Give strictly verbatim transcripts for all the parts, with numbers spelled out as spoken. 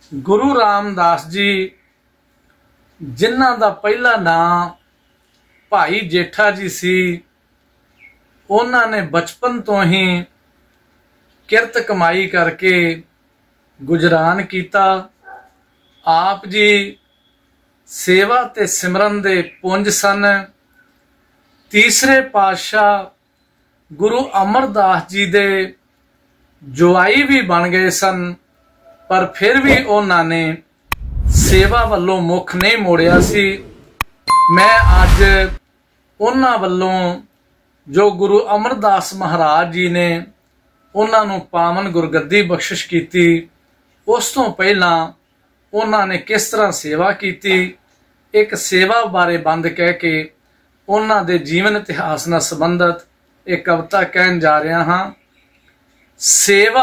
गुरु रामदास जी जिन्हां दा पहला नाम भाई जेठा जी सी, उन्हां ने बचपन तो ही किरत कमाई करके गुजरान किया। आप जी सेवा ते सिमरन दे पुंज सन। तीसरे पातशाह गुरु अमरदास जी दे जुआई भी बन गए सन, पर फिर भी उन्होंने सेवा वालों मुख नहीं मोड़िया सी। मैं अज उन्हां वालों जो गुरु अमरदास महाराज जी ने उन्होंने पावन गुरगद्दी बख्शिश की, उस तो पहला उन्होंने किस तरह सेवा की, एक सेवा बारे बंद कह के उन्हों दे जीवन इतिहास नाल संबंधित एक कविता कहन जा रहा हाँ। सेवा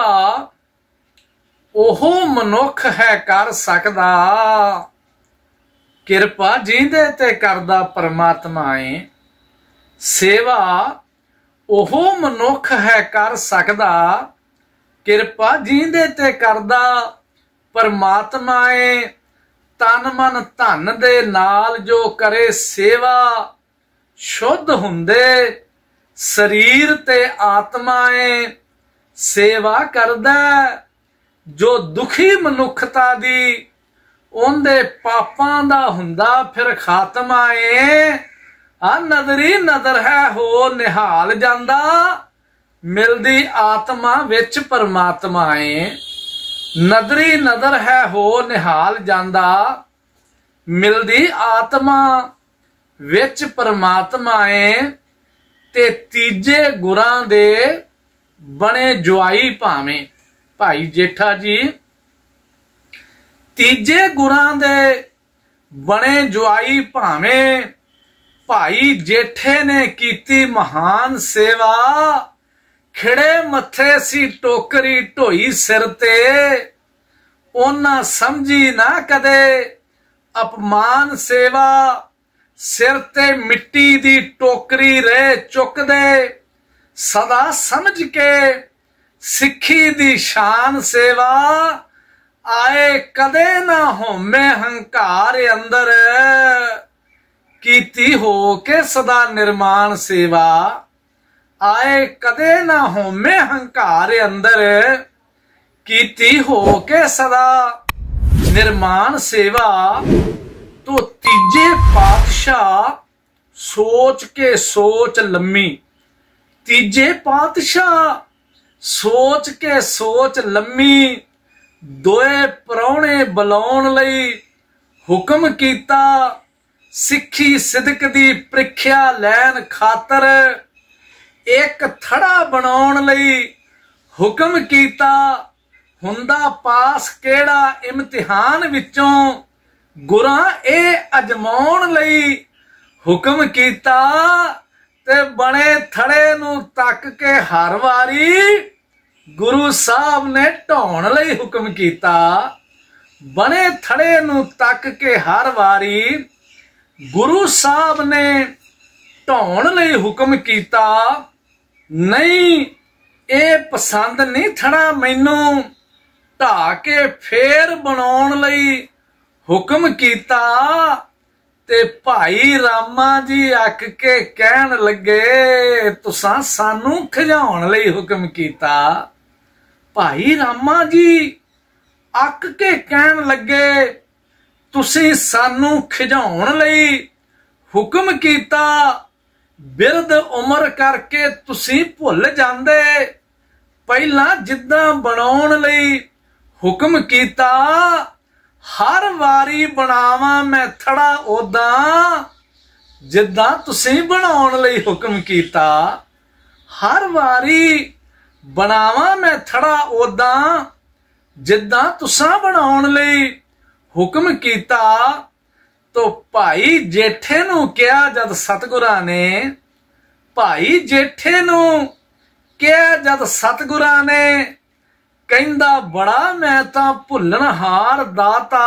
ओहो मनुख है कर सकदा, किरपा जींदे ते करदा परमात्मा है। सेवा ओहो मनुख है कर सकदा, किरपा जींदे ते करदा परमात्मा है। तन मन धन दे नाल जो करे सेवा, शुद्ध हुंदे शरीर ते आत्मा है। सेवा करदा जो दुखी मनुखता दी, उनदे पापां दा हुंदा फिर खात्मा है। आ नदरी नदर है हो निहाल जांदा, मिलदी आत्मा विच परमात्मा है। नदरी नदर है हो निहाल जांदा, मिलदी आत्मा विच परमात्मा है। ते तीजे गुरां दे बने जुआई भावें। भाई जेठा जी तीजे गुरां दे बने जुआई भावें। भाई जेठे ने कीती महान सेवा, खिड़े मथे सी टोकरी ढोई सिर ते। उन्हां समझी ना कदे अपमान सेवा, सिर ते मिट्टी दी टोकरी रहे चुकदे। सदा समझ के सिखी दी शान सेवा, आए कदे ना होमे हंकार अंदर। कीती हो के सदा निर्माण सेवा, आए कदे ना होमे हंकार अंदर। कीती हो के सदा निर्माण सेवा। तो तीजे पातशाह सोच के सोच लम्मी। तीजे पातशाह सोच के सोच लम्मी, दोए परौणे बुलाउण लई हुक्म कीता। सिक्खी सिदक दी प्रीख्या लैन खातर, एक थड़ा बनाउण लई हुक्म कीता। हुंदा पास केड़ा इम्तिहान विचों, गुरां ए अजमाउण लई हुक्म कीता। ते बने थड़े नू तक के हर वारी, गुरु साहब ने ढाउण लई हुक्म कीता। बने थड़े नू तक के हर वारी, गुरु साहब ने ढाउण लई हुक्म कीता। नहीं ए पसंद नहीं थड़ा मैनू, ढा के फेर बनाउण लई हुक्म कीता। ते भाई रामा जी अक के कहन लगे, तुसां सानू खिजाउण लई हुक्म कीता। भाई रामा जी अक के कहन लगे, तुसीं सानू खिजाउण लई हुक्म कीता। बिरद उमर करके तुसीं भुल जांदे, पहला जिद्दां बनाउण लई हुक्म कीता। हर वारी बनावा मैं थड़ा ओदा, जिद्दां तुसीं बनाउण लई हुक्म कीता। हर वारी बनावा मैं थड़ा ओदा, जिद्दां तुसां बनाउण लई हुक्म कीता। तो भाई जेठे नू कहा जद सतगुरां ने, भाई जेठे नू कहा जद सतगुरां ने, कहंदा बड़ा मैं तां भुल्लणहार दाता।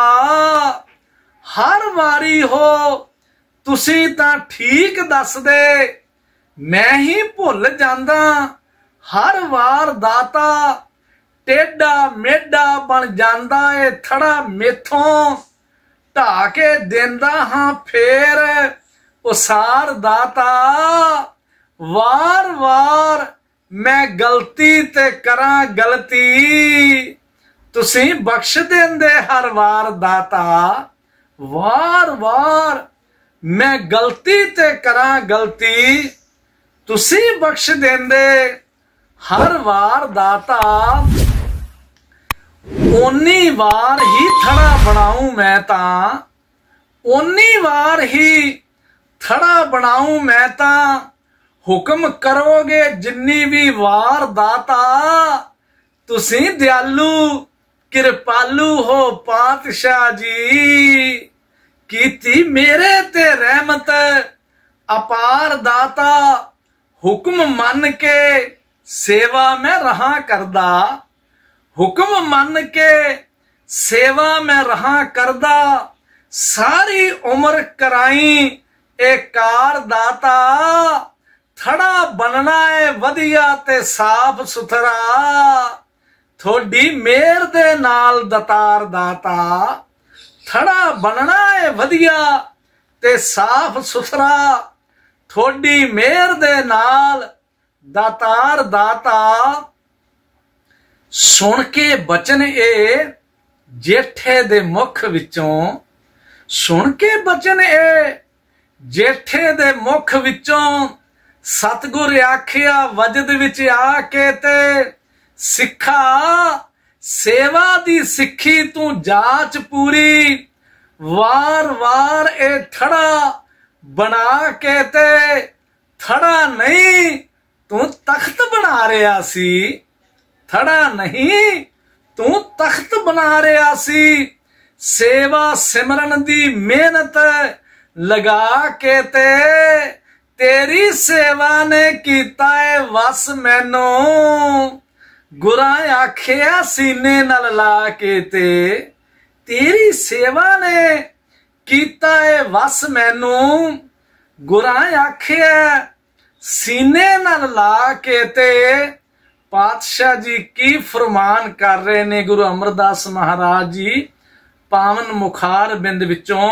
हर वारी हो तुसीं तां ठीक दस दे, मैं ही भुल जांदा हर वार दाता। टेढ़ा मेढ़ा बन जांदा ए थड़ा मेथों ढा के देंदा हां फेर उसार दाता वार वार मैं गलती ते करां गलती तुसी बख्श देंदे हर वार दाता वार वार मैं गलती ते करां गलती तुसी बख्श देंदे हर वार दाता ओनी वार ही थड़ा बनाऊं मैं ता ओनी वार ही थड़ा बनाऊं मैं ता हुक्म करोगे जिन्नी भी वार दाता तुसी दयालु कृपालु हो पातशाह जी कीती मेरे ते रहमत अपार दाता हुक्म मन के सेवा में रहा करदा हुक्म मन के सेवा में रहा करदा सारी उम्र कराई ए कार दाता थड़ा बनना है वधिया ते साफ सुथरा थोड़ी मेर दे नाल दतार दाता थड़ा बनना है वधिया ते साफ सुथरा थोड़ी मेर दे नाल दातार दाता सुन के बचन ए जेठे दे मुख विचों सुन के बचन ए जेठे दे मुख विचों सतगुर आखिया वजद विच आके ते सिखा सेवा दी सिखी तू जाच पूरी वार वार ए थड़ा बना के ते थड़ा नहीं तू तख्त बना रहा सी थड़ा नहीं तू तख्त बना रहा सी सेवा सिमरन दी मेहनत लगा के ते तेरी सेवा ने कीता है वस मैनू गुरा आखिया सीने नाल ला के ते तेरी सेवा ने कीता है वस मैनू गुरा आखिया सीने नाल ला के ते पातशाह जी की फरमान कर रहे ने गुरु अमरदास महाराज जी पावन मुखार बिंद विचों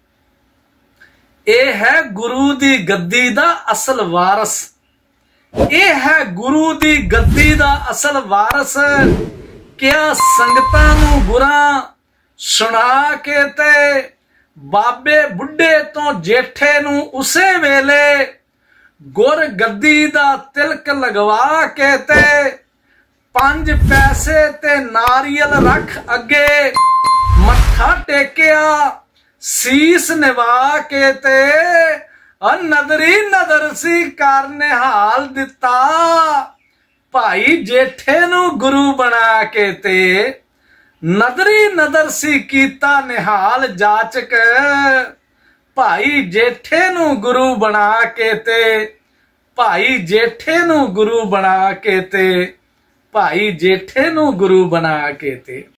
ਇਹ है गुरु दी गद्दी दा असल वारस ਇਹ है गुरु दी गद्दी दा असल वारस क्या संगतां नूं गुरा सुना के ते बाबे बुढ़े तो जेठे नूं उसे वेले गुर गद्दी दा तिलक लगवा के ते पंज पैसे ते नारियल रख अगे मत्था टेकिया सीस निवा के ते नदरी नदर सी कर निहाल दिता भाई जेठे नू गुरु बना के ते नदरी नदर सी कीता निहाल जाचक भाई जेठे नू गुरु बना के ते भाई जेठे नू गुरु बना के ते भाई जेठे नू गुरु बना के ते